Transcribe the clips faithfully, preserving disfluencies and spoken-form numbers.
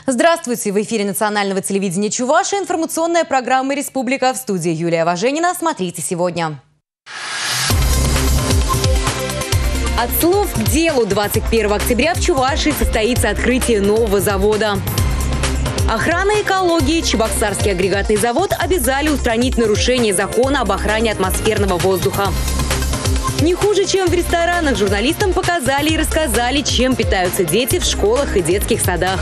Здравствуйте! В эфире национального телевидения Чувашии информационная программа «Республика». В студии Юлия Важенина. Смотрите сегодня. От слов к делу. двадцать первого октября в Чувашии состоится открытие нового завода. Охрана экологии. Чебоксарский агрегатный завод обязали устранить нарушение закона об охране атмосферного воздуха. Не хуже, чем в ресторанах, журналистам показали и рассказали, чем питаются дети в школах и детских садах.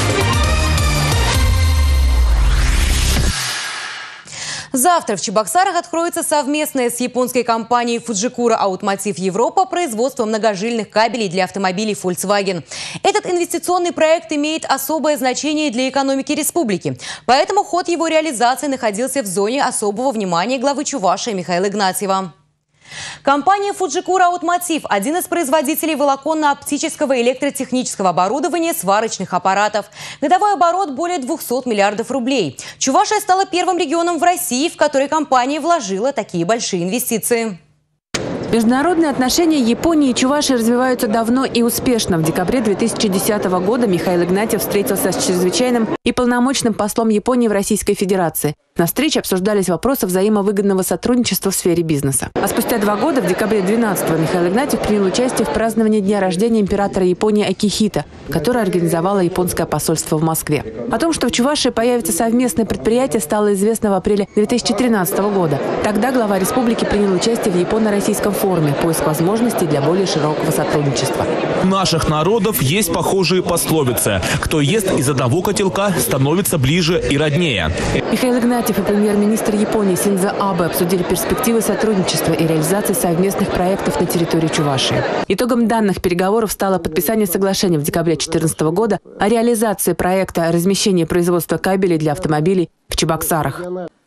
Завтра в Чебоксарах откроется совместное с японской компанией Fujikura Automotive Европа производство многожильных кабелей для автомобилей Volkswagen. Этот инвестиционный проект имеет особое значение для экономики республики. Поэтому ход его реализации находился в зоне особого внимания главы Чувашии Михаила Игнатьева. Компания Fujikura Automotive – один из производителей волоконно-оптического и электротехнического оборудования сварочных аппаратов. Годовой оборот более двухсот миллиардов рублей. Чувашия стала первым регионом в России, в который компания вложила такие большие инвестиции. Международные отношения Японии и Чувашии развиваются давно и успешно. В декабре две тысячи десятого года Михаил Игнатьев встретился с чрезвычайным и полномочным послом Японии в Российской Федерации. На встрече обсуждались вопросы взаимовыгодного сотрудничества в сфере бизнеса. А спустя два года, в декабре двенадцатого, Михаил Игнатьев принял участие в праздновании дня рождения императора Японии Акихито, которое организовало японское посольство в Москве. О том, что в Чувашии появится совместное предприятие, стало известно в апреле две тысячи тринадцатого года. Тогда глава республики принял участие в японо-российском форуме «Поиск возможностей для более широкого сотрудничества». У наших народов есть похожие пословицы. Кто ест из одного котелка, становится ближе и роднее. Михаил Игнатьев и премьер-министр Японии Синдзо Абе обсудили перспективы сотрудничества и реализации совместных проектов на территории Чувашии. Итогом данных переговоров стало подписание соглашения в декабре две тысячи четырнадцатого года о реализации проекта размещения производства кабелей для автомобилей в Чебоксарах.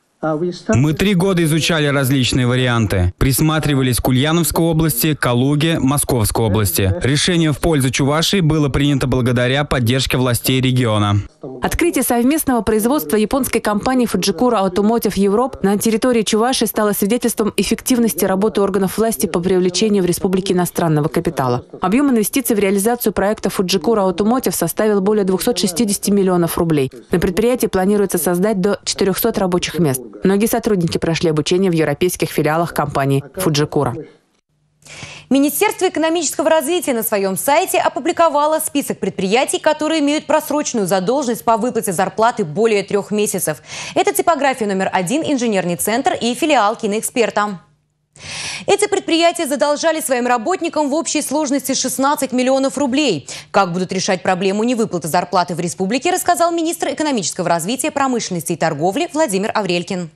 Мы три года изучали различные варианты. Присматривались к Ульяновской области, Калуге, Московской области. Решение в пользу Чувашии было принято благодаря поддержке властей региона. Открытие совместного производства японской компании Fujikura Automotive Europe на территории Чувашии стало свидетельством эффективности работы органов власти по привлечению в республике иностранного капитала. Объем инвестиций в реализацию проекта Fujikura Automotive составил более двухсот шестидесяти миллионов рублей. На предприятии планируется создать до четырёхсот рабочих мест. Многие сотрудники прошли обучение в европейских филиалах компании Fujikura. Министерство экономического развития на своем сайте опубликовало список предприятий, которые имеют просроченную задолженность по выплате зарплаты более трех месяцев. Это типография номер один, инженерный центр и филиал Киноэксперта. Эти предприятия задолжали своим работникам в общей сложности шестнадцать миллионов рублей. Как будут решать проблему невыплаты зарплаты в республике, рассказал министр экономического развития, промышленности и торговли Владимир Аврелькин.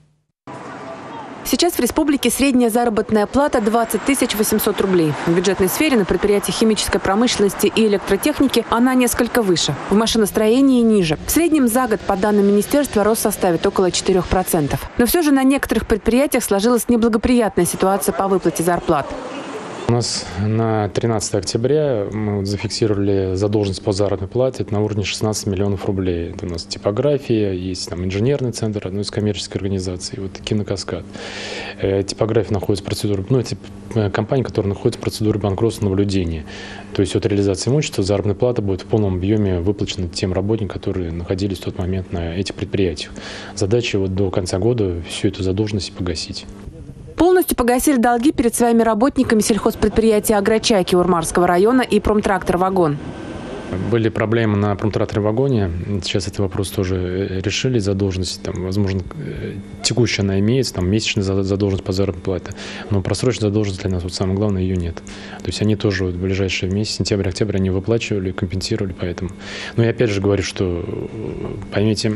Сейчас в республике средняя заработная плата двадцать тысяч восемьсот рублей. В бюджетной сфере на предприятиях химической промышленности и электротехники она несколько выше. В машиностроении ниже. В среднем за год, по данным министерства, рост составит около четырёх процентов. Но все же на некоторых предприятиях сложилась неблагоприятная ситуация по выплате зарплат. У нас на тринадцатое октября мы зафиксировали задолженность по заработной плате на уровне шестнадцати миллионов рублей. Это у нас типография, есть там инженерный центр, одной из коммерческих организаций, вот Кинокаскад. Типография находится в процедуре, ну, это компания, которая находится в процедуре банкротства наблюдения. То есть от реализации имущества заработная плата будет в полном объеме выплачена тем работникам, которые находились в тот момент на этих предприятиях. Задача вот до конца года всю эту задолженность погасить. Полностью погасили долги перед своими работниками сельхозпредприятия «Агрочайки» Урмарского района и «Промтрактор Вагон». Были проблемы на «Промтракторе Вагоне». Сейчас этот вопрос тоже решили. Задолженность, там, возможно, текущая она имеется, там, месячная задолженность по заработной плате. Но просроченная задолженность для нас, вот самое главное, ее нет. То есть они тоже вот в ближайшие месяцы, сентябрь-октябрь, они выплачивали, компенсировали поэтому. Но я опять же говорю, что, поймите,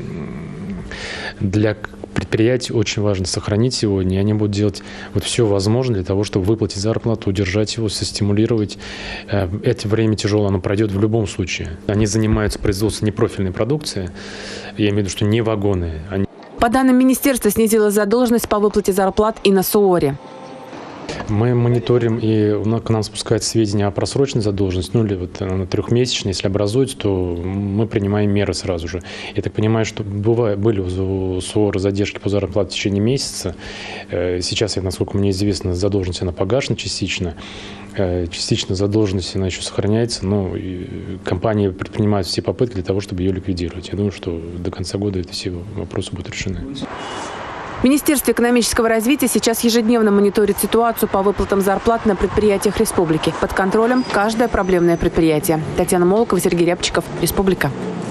для предприятий очень важно сохранить его, и они будут делать вот все возможное для того, чтобы выплатить зарплату, удержать его, состимулировать. Это время тяжелое, оно пройдет в любом случае. Они занимаются производством непрофильной продукции, я имею в виду, что не вагоны. Они... По данным министерства, снизила задолженность по выплате зарплат и на СУОРе. Мы мониторим, и к нам спускаются сведения о просроченной задолженности, ну или вот она трехмесячная, если образуется, то мы принимаем меры сразу же. Я так понимаю, что бывает, были у СОР задержки по зарплате в течение месяца. Сейчас, насколько мне известно, задолженность она погашена частично. Частично задолженность она еще сохраняется, но компания предпринимает все попытки для того, чтобы ее ликвидировать. Я думаю, что до конца года эти все вопросы будут решены. Министерство экономического развития сейчас ежедневно мониторит ситуацию по выплатам зарплат на предприятиях республики. Под контролем каждое проблемное предприятие. Татьяна Молокова, Сергей Рябчиков, Республика.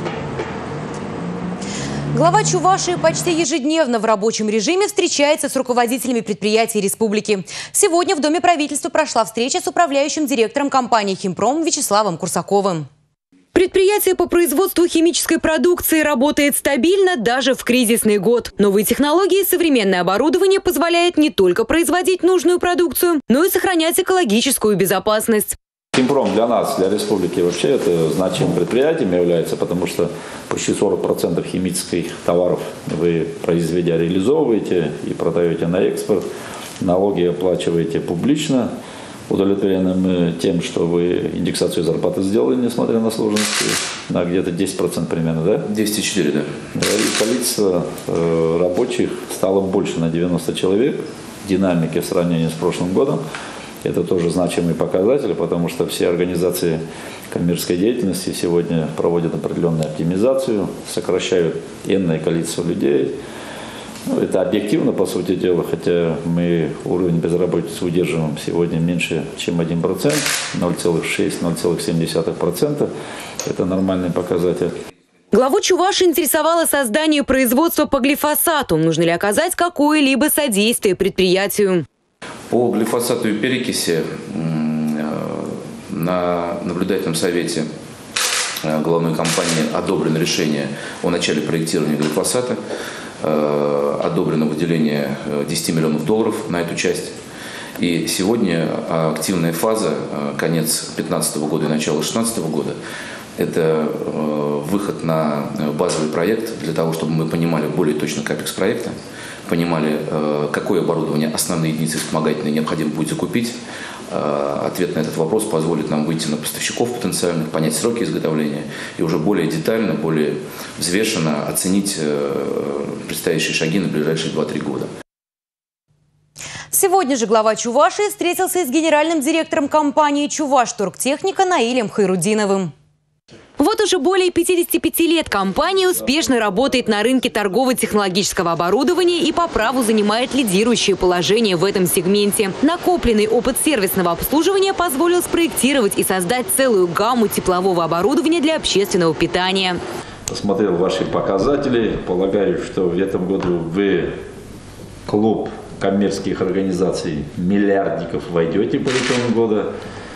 Глава Чувашии почти ежедневно в рабочем режиме встречается с руководителями предприятий республики. Сегодня в Доме правительства прошла встреча с управляющим директором компании «Химпром» Вячеславом Курсаковым. Предприятие по производству химической продукции работает стабильно даже в кризисный год. Новые технологии и современное оборудование позволяют не только производить нужную продукцию, но и сохранять экологическую безопасность. Химпром для нас, для республики вообще это значимым предприятием является, потому что почти сорок процентов химических товаров вы, произведя, реализовываете и продаете на экспорт. Налоги оплачиваете публично. Удовлетворены мы тем, что вы индексацию зарплаты сделали, несмотря на сложности, на где-то десять процентов примерно, да? десять целых четыре десятых, да. И количество э, рабочих стало больше на девяносто человек. Динамики в сравнении с прошлым годом. Это тоже значимый показатель, потому что все организации коммерческой деятельности сегодня проводят определенную оптимизацию, сокращают энное количество людей. Ну, это объективно, по сути дела, хотя мы уровень безработицы удерживаем сегодня меньше, чем один процент, ноль целых шесть — ноль целых семь десятых процента. Это нормальный показатель. Главу Чувашии интересовало создание производства по глифосату. Нужно ли оказать какое-либо содействие предприятию? По глифосату и перекиси на наблюдательном совете главной компании одобрено решение о начале проектирования глифосата. Одобрено выделение десять миллионов долларов на эту часть. И сегодня активная фаза, конец две тысячи пятнадцатого года и начало две тысячи шестнадцатого года, это выход на базовый проект для того, чтобы мы понимали более точно капекс проекта, понимали, какое оборудование, основные единицы вспомогательные необходимо будет закупить. Ответ на этот вопрос позволит нам выйти на поставщиков потенциальных, понять сроки изготовления и уже более детально, более взвешенно оценить предстоящие шаги на ближайшие два-три года. Сегодня же глава Чувашии встретился с генеральным директором компании «Чувашторгтехника» Наилем Хайрудиновым. Вот уже более пятидесяти пяти лет компания успешно работает на рынке торгово-технологического оборудования и по праву занимает лидирующее положение в этом сегменте. Накопленный опыт сервисного обслуживания позволил спроектировать и создать целую гамму теплового оборудования для общественного питания. Посмотрел ваши показатели. Полагаю, что в этом году вы, клуб коммерческих организаций, миллиардников, войдете по итогам года.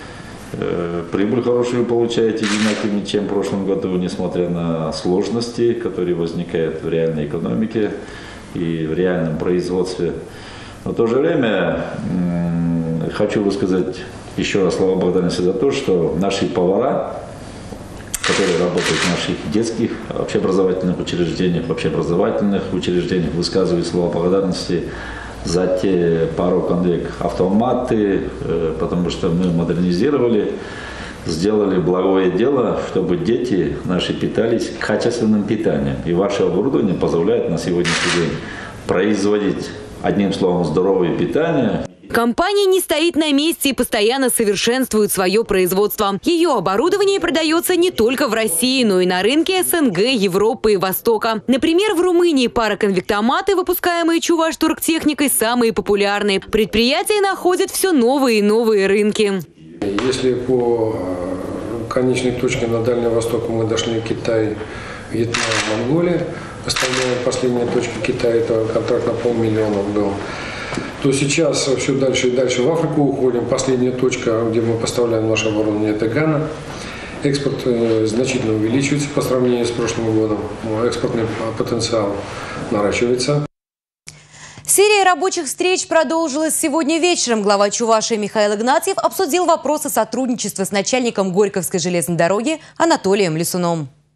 Прибыль хорошую получаете одинаковыми, чем в прошлом году, несмотря на сложности, которые возникают в реальной экономике и в реальном производстве. Но в то же время хочу высказать еще раз слова благодарности за то, что наши повара, которые работают в наших детских общеобразовательных учреждениях, общеобразовательных учреждениях, высказывают слова благодарности за те пару конвек автоматы, потому что мы модернизировали, сделали благое дело, чтобы дети наши питались качественным питанием. И ваше оборудование позволяет на сегодняшний день производить, одним словом, здоровое питание. Компания не стоит на месте и постоянно совершенствует свое производство. Ее оборудование продается не только в России, но и на рынке СНГ, Европы и Востока. Например, в Румынии пароконвектоматы, выпускаемые Чувашторгтехникой, самые популярные. Предприятия находят все новые и новые рынки. Если по конечной точке на Дальний Восток мы дошли Китай, Вьетнам, Монголия, поставляем последние точки Китая, это контракт на полмиллиона был, то сейчас все дальше и дальше в Африку уходим. Последняя точка, где мы поставляем наше оборудование, это Гана. Экспорт значительно увеличивается по сравнению с прошлым годом. Экспортный потенциал наращивается. Серия рабочих встреч продолжилась сегодня вечером. Глава Чувашии Михаил Игнатьев обсудил вопросы сотрудничества с начальником Горьковской железной дороги Анатолием Лисуном.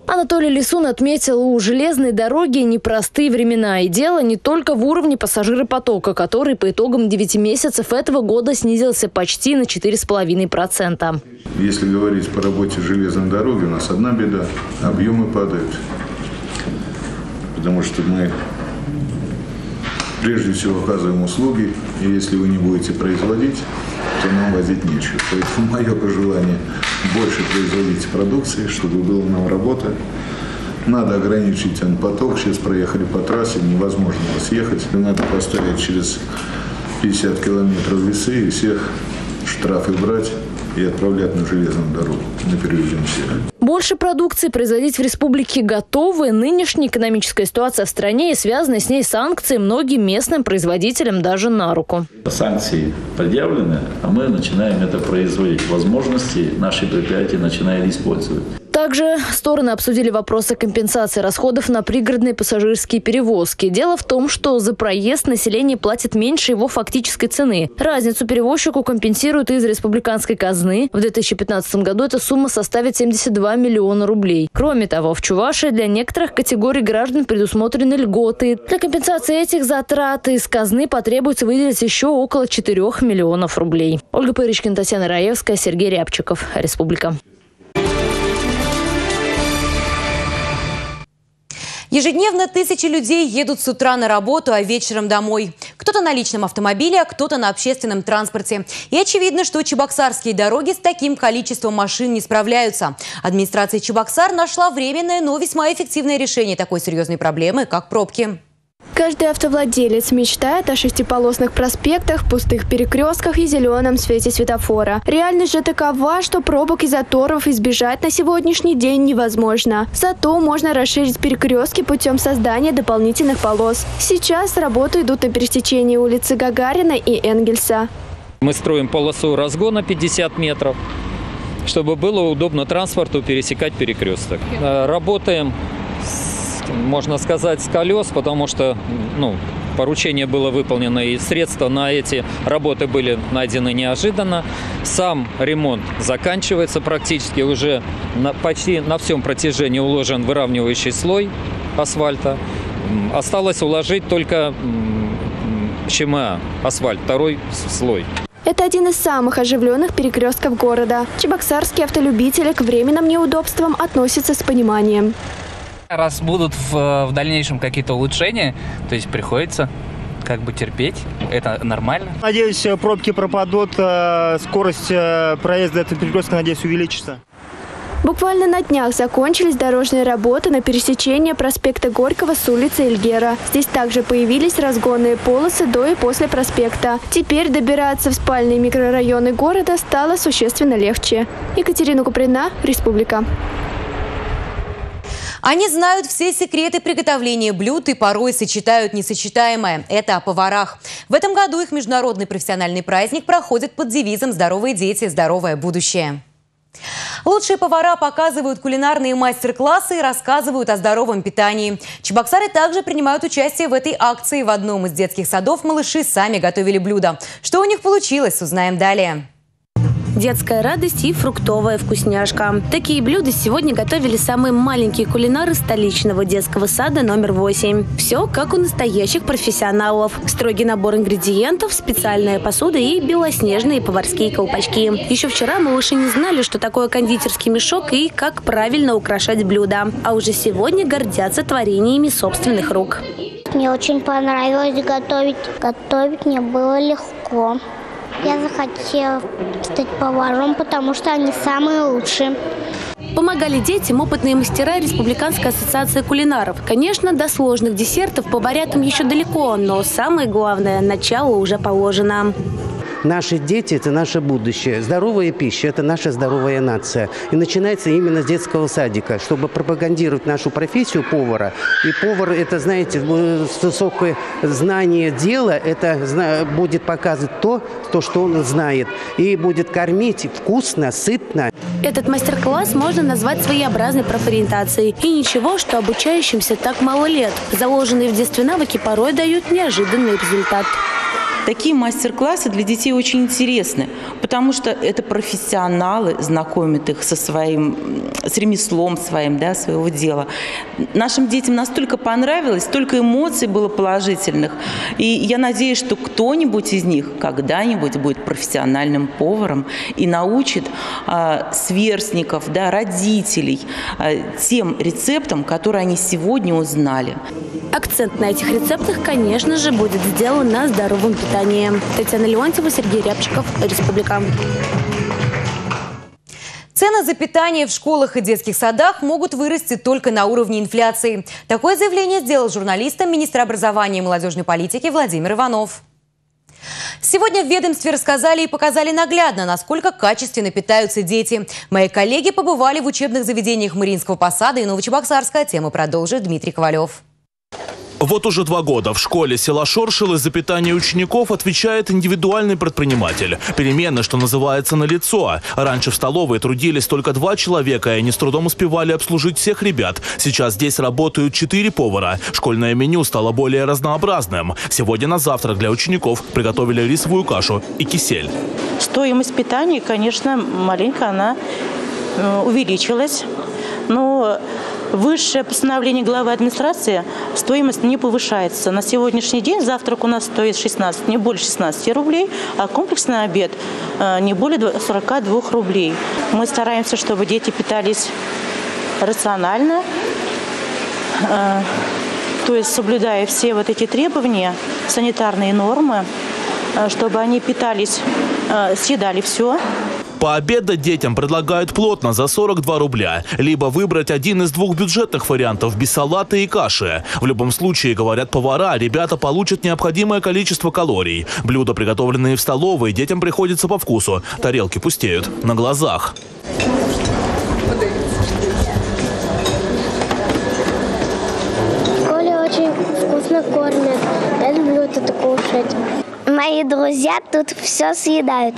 Анатолий Лисун отметил, у железной дороги непростые времена. И дело не только в уровне пассажиропотока, который по итогам девяти месяцев этого года снизился почти на четыре с половиной процента. Если говорить по работе железной дороги, у нас одна беда – объемы падают. Потому что мы прежде всего оказываем услуги, и если вы не будете производить, то нам возить нечего. Поэтому мое пожелание – больше производить продукции, чтобы была нам работа. Надо ограничить поток. Сейчас проехали по трассе, невозможно съехать. Надо поставить через пятьдесят километров весы и всех штрафы брать и отправлять на железную дорогу. Мы перевезем всех. Больше продукции производить в республике готовы. Нынешняя экономическая ситуация в стране и связанные с ней санкции многим местным производителям даже на руку. Санкции предъявлены, а мы начинаем это производить. Возможности наши предприятия начинают использовать. Также стороны обсудили вопросы компенсации расходов на пригородные пассажирские перевозки. Дело в том, что за проезд население платит меньше его фактической цены. Разницу перевозчику компенсируют из республиканской казны. В две тысячи пятнадцатом году эта сумма составит семьдесят два миллиона рублей. Кроме того, в Чувашии для некоторых категорий граждан предусмотрены льготы. Для компенсации этих затрат из казны потребуется выделить еще около четырёх миллионов рублей. Ольга Пырочкина, Татьяна Раевская, Сергей Рябчиков. Республика. Ежедневно тысячи людей едут с утра на работу, а вечером домой. Кто-то на личном автомобиле, а кто-то на общественном транспорте. И очевидно, что чебоксарские дороги с таким количеством машин не справляются. Администрация Чебоксар нашла временное, но весьма эффективное решение такой серьезной проблемы, как пробки. Каждый автовладелец мечтает о шестиполосных проспектах, пустых перекрестках и зеленом свете светофора. Реальность же такова, что пробок и заторов избежать на сегодняшний день невозможно. Зато можно расширить перекрестки путем создания дополнительных полос. Сейчас работы идут на пересечении улицы Гагарина и Энгельса. Мы строим полосу разгона пятьдесят метров, чтобы было удобно транспорту пересекать перекресток. Работаем, можно сказать, с колес, потому что ну, поручение было выполнено и средства на эти работы были найдены неожиданно. Сам ремонт заканчивается практически, уже на, почти на всем протяжении уложен выравнивающий слой асфальта. Осталось уложить только ЧМА, асфальт, второй слой. Это один из самых оживленных перекрестков города. Чебоксарские автолюбители к временным неудобствам относятся с пониманием. Раз будут в, в дальнейшем какие-то улучшения, то есть приходится как бы терпеть, это нормально. Надеюсь, пробки пропадут, скорость проезда этого перекрестка, надеюсь, увеличится. Буквально на днях закончились дорожные работы на пересечении проспекта Горького с улицы Эльгера. Здесь также появились разгонные полосы до и после проспекта. Теперь добираться в спальные микрорайоны города стало существенно легче. Екатерина Куприна, Республика. Они знают все секреты приготовления блюд и порой сочетают несочетаемое. Это о поварах. В этом году их международный профессиональный праздник проходит под девизом «Здоровые дети, здоровое будущее». Лучшие повара показывают кулинарные мастер-классы и рассказывают о здоровом питании. Чебоксары также принимают участие в этой акции. В одном из детских садов малыши сами готовили блюда. Что у них получилось, узнаем далее. Детская радость и фруктовая вкусняшка. Такие блюда сегодня готовили самые маленькие кулинары столичного детского сада номер восемь. Все как у настоящих профессионалов. Строгий набор ингредиентов, специальная посуда и белоснежные поварские колпачки. Еще вчера малыши не знали, что такое кондитерский мешок и как правильно украшать блюда. А уже сегодня гордятся творениями собственных рук. Мне очень понравилось готовить. Готовить мне было легко. Я захотела стать поваром, потому что они самые лучшие. Помогали детям опытные мастера Республиканской ассоциации кулинаров. Конечно, до сложных десертов поварятам еще далеко, но самое главное – начало уже положено. Наши дети – это наше будущее. Здоровая пища – это наша здоровая нация. И начинается именно с детского садика, чтобы пропагандировать нашу профессию повара. И повар – это, знаете, высокое знание дела, это будет показывать то, то, что он знает. И будет кормить вкусно, сытно. Этот мастер-класс можно назвать своеобразной профориентацией. И ничего, что обучающимся так мало лет. Заложенные в детстве навыки порой дают неожиданный результат. такие мастер-классы для детей очень интересны, потому что это профессионалы, знакомят их со своим, с ремеслом своим, да, своего дела. Нашим детям настолько понравилось, столько эмоций было положительных. И я надеюсь, что кто-нибудь из них когда-нибудь будет профессиональным поваром и научит а, сверстников, да, родителей а, тем рецептам, которые они сегодня узнали. Акцент на этих рецептах, конечно же, будет сделан на здоровом питании. Татьяна Леонтьева, Сергей Рябчиков, Республика. Цены за питание в школах и детских садах могут вырасти только на уровне инфляции. Такое заявление сделал журналистам министр образования и молодежной политики Владимир Иванов. Сегодня в ведомстве рассказали и показали наглядно, насколько качественно питаются дети. Мои коллеги побывали в учебных заведениях Мариинского Посада и Новочебоксарска. Тему продолжит Дмитрий Ковалев. Вот уже два года в школе села Шоршилы за питание учеников отвечает индивидуальный предприниматель. Перемены, что называется, налицо. Раньше в столовой трудились только два человека, и они с трудом успевали обслужить всех ребят. Сейчас здесь работают четыре повара. Школьное меню стало более разнообразным. Сегодня на завтрак для учеников приготовили рисовую кашу и кисель. Стоимость питания, конечно, маленько она увеличилась. Но высшее постановление главы администрации, стоимость не повышается. На сегодняшний день завтрак у нас стоит шестнадцать, не более шестнадцати рублей, а комплексный обед не более сорока двух рублей. Мы стараемся, чтобы дети питались рационально, то есть соблюдая все вот эти требования, санитарные нормы, чтобы они питались, съедали все. Пообедать детям предлагают плотно за сорок два рубля. Либо выбрать один из двух бюджетных вариантов без салата и каши. В любом случае, говорят повара, ребята получат необходимое количество калорий. Блюда, приготовленные в столовой, детям приходится по вкусу. Тарелки пустеют на глазах. В школе очень вкусно кормят. Я люблю тут кушать. Мои друзья тут все съедают.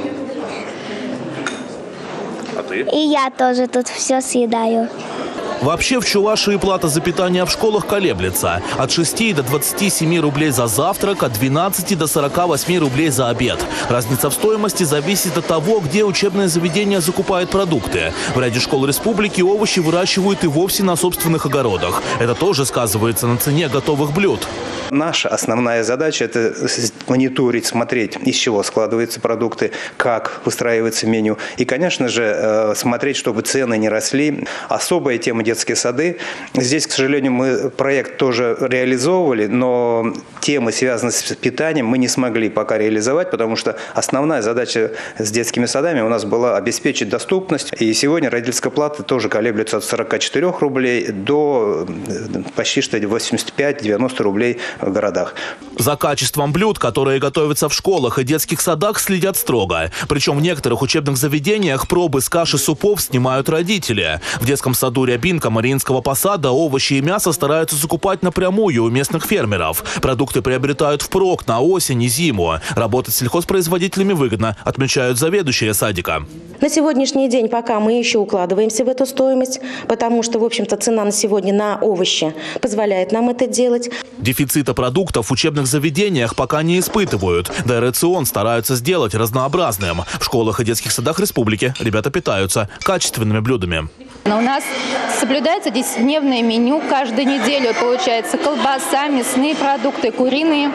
А ты? И я тоже тут все съедаю. Вообще в Чувашии плата за питание в школах колеблется. От шести до двадцати семи рублей за завтрак, от двенадцати до сорока восьми рублей за обед. Разница в стоимости зависит от того, где учебное заведение закупает продукты. В ряде школ республики овощи выращивают и вовсе на собственных огородах. Это тоже сказывается на цене готовых блюд. Наша основная задача – это мониторить, смотреть, из чего складываются продукты, как выстраивается меню. И, конечно же, смотреть, чтобы цены не росли. Особая тема – детские сады. Здесь, к сожалению, мы проект тоже реализовывали, но темы, связанные с питанием, мы не смогли пока реализовать, потому что основная задача с детскими садами у нас была обеспечить доступность. И сегодня родительская плата тоже колеблется от сорока четырёх рублей до почти что восьмидесяти пяти — девяноста рублей в городах. За качеством блюд, которые готовятся в школах и детских садах, следят строго. Причем в некоторых учебных заведениях пробы с каши супов снимают родители. В детском саду Рябинка Мариинского Посада овощи и мясо стараются закупать напрямую у местных фермеров. Продукты приобретают впрок на осень и зиму. Работать с сельхозпроизводителями выгодно, отмечают заведующие садика. На сегодняшний день пока мы еще укладываемся в эту стоимость, потому что, в общем-то, цена на сегодня на овощи позволяет нам это делать. Дефицита продуктов в учебных заведениях пока не испытывают. Да и рацион стараются сделать разнообразным. В школах и детских садах республики ребята питаются качественными блюдами. Но у нас соблюдается десятидневное меню. Каждую неделю получается колбаса, мясные продукты, куриные.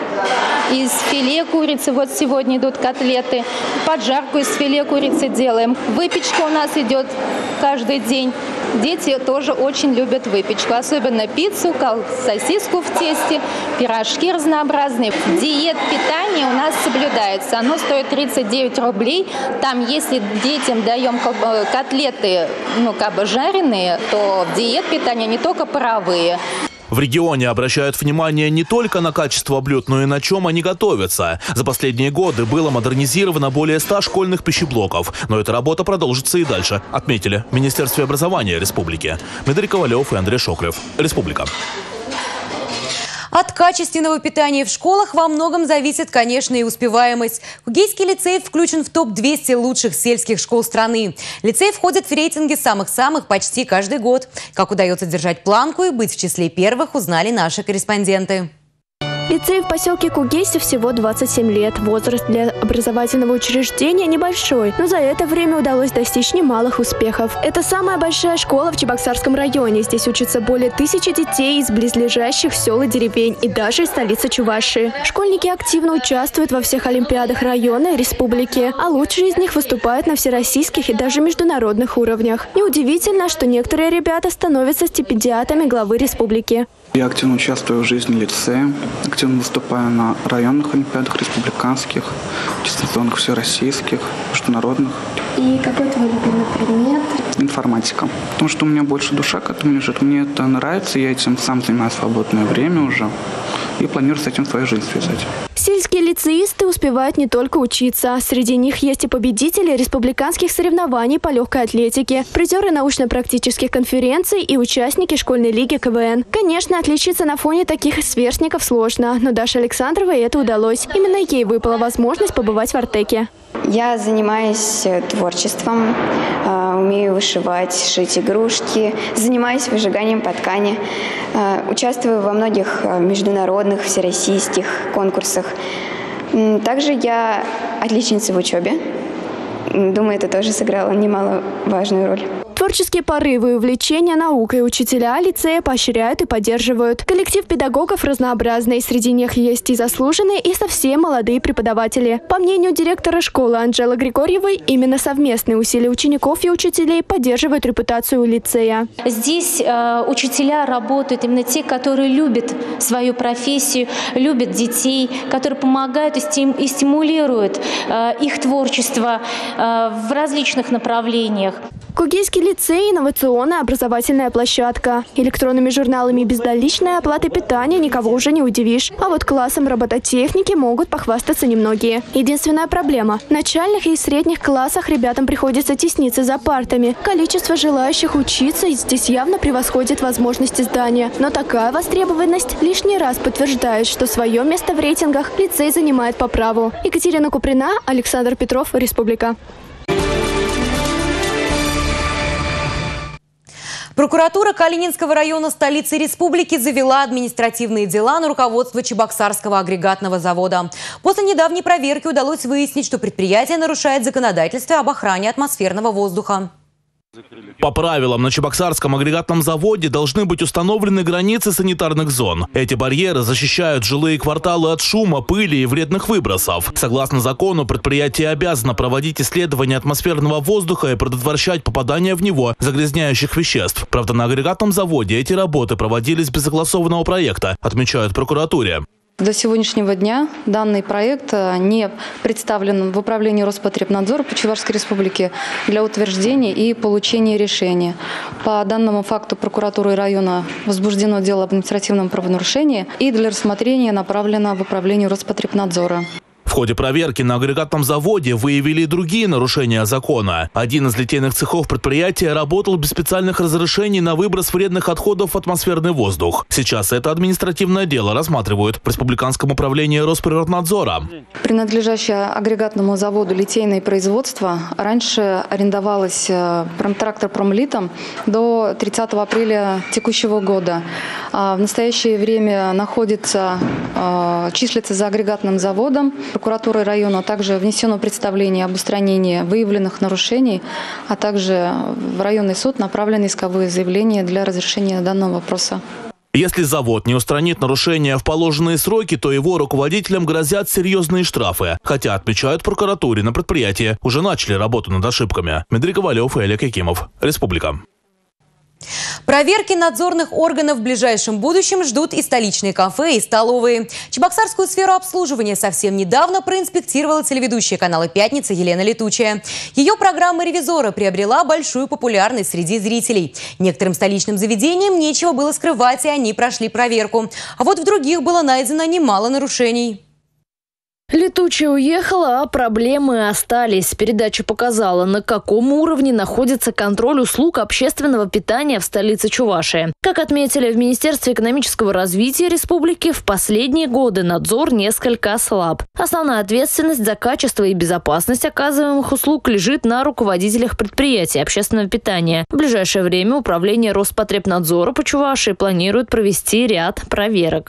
Из филе курицы, вот сегодня идут котлеты. Поджарку из филе курицы делаем. Выпечка у нас идет каждый день. Дети тоже очень любят выпечку, особенно пиццу, сосиску в тесте, пирожки разнообразные. Диет питания у нас соблюдается. Оно стоит тридцать девять рублей. Там, если детям даем котлеты, ну, как бы жареные, то в диет питания не только паровые. В регионе обращают внимание не только на качество блюд, но и на чем они готовятся. За последние годы было модернизировано более ста школьных пищеблоков. Но эта работа продолжится и дальше, отметили в Министерстве образования республики. Дмитрий Ковалев и Андрей Шоклев. Республика. От качественного питания в школах во многом зависит, конечно, и успеваемость. Кугейский лицей включен в топ двести лучших сельских школ страны. Лицей входит в рейтинги самых-самых почти каждый год. Как удается держать планку и быть в числе первых, узнали наши корреспонденты. Лицей в поселке Кугейсе всего двадцать семь лет. Возраст для образовательного учреждения небольшой, но за это время удалось достичь немалых успехов. Это самая большая школа в Чебоксарском районе. Здесь учатся более тысячи детей из близлежащих сел и деревень и даже из столицы Чувашии. Школьники активно участвуют во всех олимпиадах района и республики, а лучшие из них выступают на всероссийских и даже международных уровнях. Неудивительно, что некоторые ребята становятся стипендиатами главы республики. Я активно участвую в жизни лицея, активно выступаю на районных олимпиадах, республиканских, дистанционных, всероссийских, международных. И какой твой любимый предмет? Информатика. Потому что у меня больше душа к этому лежит. Мне это нравится, я этим сам занимаюсь в свободное время уже и планирую с этим свою жизнь связать. Сельские лицеисты успевают не только учиться. Среди них есть и победители республиканских соревнований по легкой атлетике, призеры научно-практических конференций и участники школьной лиги ка вэ эн. Конечно, отличиться на фоне таких сверстников сложно, но Даше Александровой это удалось. Именно ей выпала возможность побывать в Артеке. Я занимаюсь творчеством, умею вышивать, шить игрушки, занимаюсь выжиганием по ткани, участвую во многих международных, всероссийских конкурсах. Также я отличница в учебе. Думаю, это тоже сыграло немаловажную роль. Творческие порывы и увлечения наукой учителя лицея поощряют и поддерживают. Коллектив педагогов разнообразный. Среди них есть и заслуженные, и совсем молодые преподаватели. По мнению директора школы Анжелы Григорьевой, именно совместные усилия учеников и учителей поддерживают репутацию лицея. Здесь э, учителя работают именно те, которые любят свою профессию, любят детей, которые помогают и, стим, и стимулируют э, их творчество э, в различных направлениях. Кугейский лицей – инновационная образовательная площадка. Электронными журналами безналичной оплаты питания никого уже не удивишь. А вот классом робототехники могут похвастаться немногие. Единственная проблема – в начальных и средних классах ребятам приходится тесниться за партами. Количество желающих учиться здесь явно превосходит возможности здания. Но такая востребованность лишний раз подтверждает, что свое место в рейтингах лицей занимает по праву. Екатерина Куприна, Александр Петров, Республика. Прокуратура Калининского района столицы республики завела административные дела на руководство Чебоксарского агрегатного завода. После недавней проверки удалось выяснить, что предприятие нарушает законодательство об охране атмосферного воздуха. По правилам, на Чебоксарском агрегатном заводе должны быть установлены границы санитарных зон. Эти барьеры защищают жилые кварталы от шума, пыли и вредных выбросов. Согласно закону, предприятие обязано проводить исследования атмосферного воздуха и предотвращать попадание в него загрязняющих веществ. Правда, на агрегатном заводе эти работы проводились без согласованного проекта, отмечают в прокуратуре. До сегодняшнего дня данный проект не представлен в управлении Роспотребнадзора по Чувашской республике для утверждения и получения решения. По данному факту прокуратурой района возбуждено дело об административном правонарушении и для рассмотрения направлено в управление Роспотребнадзора. В ходе проверки на агрегатном заводе выявили и другие нарушения закона. Один из литейных цехов предприятия работал без специальных разрешений на выброс вредных отходов в атмосферный воздух. Сейчас это административное дело рассматривают в Республиканском управлении Росприроднадзора. Принадлежащее агрегатному заводу литейное производство раньше арендовалось трактор Промлитом до тридцатого апреля текущего года. В настоящее время находится, числится за агрегатным заводом. Прокуратурой района также внесено представление об устранении выявленных нарушений, а также в районный суд направлены исковые заявления для разрешения данного вопроса. Если завод не устранит нарушения в положенные сроки, то его руководителям грозят серьезные штрафы. Хотя, отмечают в прокуратуре, на предприятии уже начали работу над ошибками. Дмитрий Ковалев и Олег Якимов. Республика. Проверки надзорных органов в ближайшем будущем ждут и столичные кафе, и столовые. Чебоксарскую сферу обслуживания совсем недавно проинспектировала телеведущая канала «Пятница» Елена Летучая. Ее программа «Ревизора» приобрела большую популярность среди зрителей. Некоторым столичным заведениям нечего было скрывать, и они прошли проверку. А вот в других было найдено немало нарушений. Летучая уехала, а проблемы остались. Передача показала, на каком уровне находится контроль услуг общественного питания в столице Чувашии. Как отметили в Министерстве экономического развития республики, в последние годы надзор несколько ослаб. Основная ответственность за качество и безопасность оказываемых услуг лежит на руководителях предприятий общественного питания. В ближайшее время управление Роспотребнадзора по Чувашии планирует провести ряд проверок.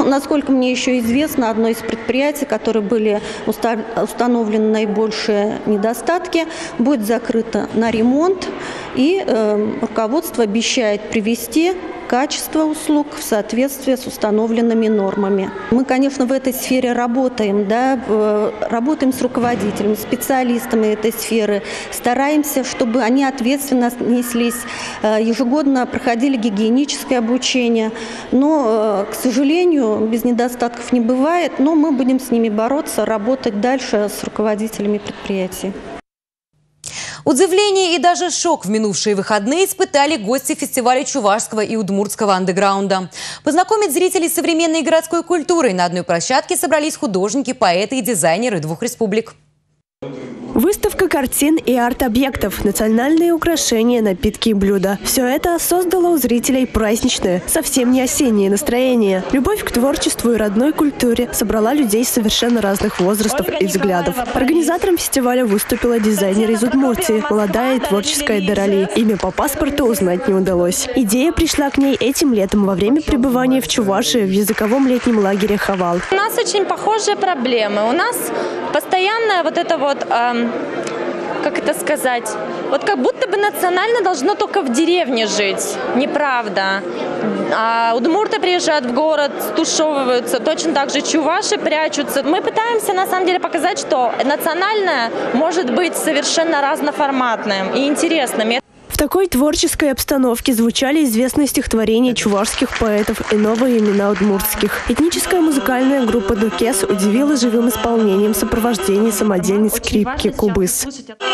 насколько мне еще известно, одно из предприятий, которые были установлены наибольшие недостатки, будет закрыто на ремонт, и э, руководство обещает привести качество услуг в соответствии с установленными нормами. Мы, конечно, в этой сфере работаем, да, работаем с руководителями, специалистами этой сферы, стараемся, чтобы они ответственно отнеслись, ежегодно проходили гигиеническое обучение. Но, к сожалению, без недостатков не бывает, но мы будем с ними бороться, работать дальше с руководителями предприятий. Удивление и даже шок в минувшие выходные испытали гости фестиваля чувашского и удмуртского андеграунда. Познакомить зрителей с современной городской культурой на одной площадке собрались художники, поэты и дизайнеры двух республик. Выставка картин и арт-объектов, национальные украшения, напитки и блюда. Все это создало у зрителей праздничное, совсем не осеннее настроение. Любовь к творчеству и родной культуре собрала людей совершенно разных возрастов и взглядов. Организатором фестиваля выступила дизайнер из Удмуртии, молодая и творческая Дарали. Имя по паспорту узнать не удалось. Идея пришла к ней этим летом во время пребывания в Чувашии в языковом летнем лагере «Хавал». У нас очень похожие проблемы. У нас постоянная вот это вот... Эм... как это сказать, вот как будто бы национально должно только в деревне жить. Неправда. А удмурты приезжают в город, стушевываются, точно так же чуваши прячутся. Мы пытаемся на самом деле показать, что национальное может быть совершенно разноформатным и интересным. В такой творческой обстановке звучали известные стихотворения чувашских поэтов и новые имена удмуртских. Этническая музыкальная группа «Дукес» удивила живым исполнением сопровождения самодельной скрипки «Кубыс».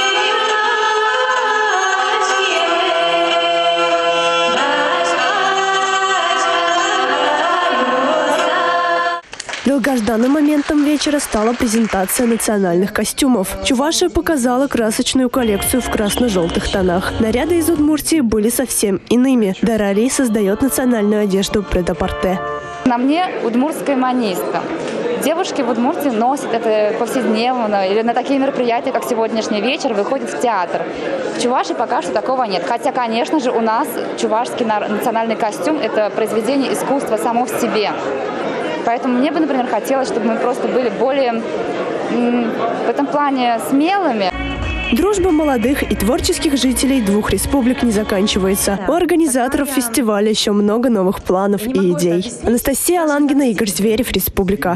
Долгожданным моментом вечера стала презентация национальных костюмов. Чувашия показала красочную коллекцию в красно-желтых тонах. Наряды из Удмуртии были совсем иными. Дарали создает национальную одежду прет-а-порте. На мне удмуртская манистка. Девушки в Удмуртии носят это повседневно, или на такие мероприятия, как сегодняшний вечер, выходят в театр. В Чувашии пока что такого нет. Хотя, конечно же, у нас чувашский национальный костюм – это произведение искусства само в себе. Поэтому мне бы, например, хотелось, чтобы мы просто были более в этом плане смелыми. Дружба молодых и творческих жителей двух республик не заканчивается. У организаторов фестиваля еще много новых планов и идей. Анастасия Алангина, Игорь Зверев, Республика.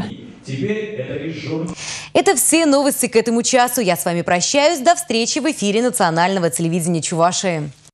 Это все новости к этому часу. Я с вами прощаюсь. До встречи в эфире национального телевидения Чувашии.